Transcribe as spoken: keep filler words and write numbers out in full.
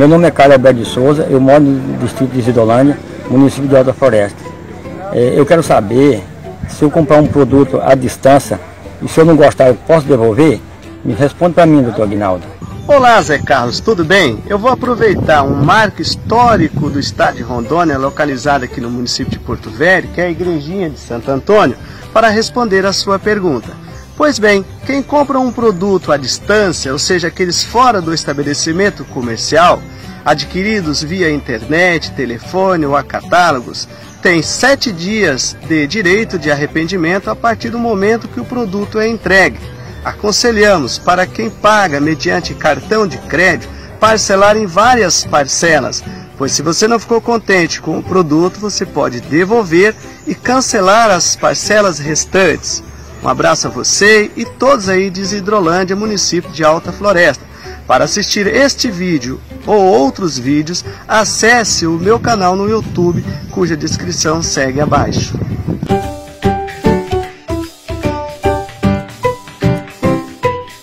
Meu nome é Carlos Alberto de Souza, eu moro no distrito de Isidolândia, município de Alta Floresta. É, eu quero saber, se eu comprar um produto à distância e se eu não gostar, eu posso devolver? Me responde para mim, doutor Aguinaldo. Olá, Zé Carlos, tudo bem? Eu vou aproveitar um marco histórico do estado de Rondônia, localizado aqui no município de Porto Velho, que é a Igrejinha de Santo Antônio, para responder a sua pergunta. Pois bem, quem compra um produto à distância, ou seja, aqueles fora do estabelecimento comercial, adquiridos via internet, telefone ou a catálogos, tem sete dias de direito de arrependimento a partir do momento que o produto é entregue. Aconselhamos para quem paga mediante cartão de crédito parcelar em várias parcelas, pois se você não ficou contente com o produto, você pode devolver e cancelar as parcelas restantes. Um abraço a você e todos aí de Isidrolândia, município de Alta Floresta. Para assistir este vídeo ou outros vídeos, acesse o meu canal no YouTube, cuja descrição segue abaixo.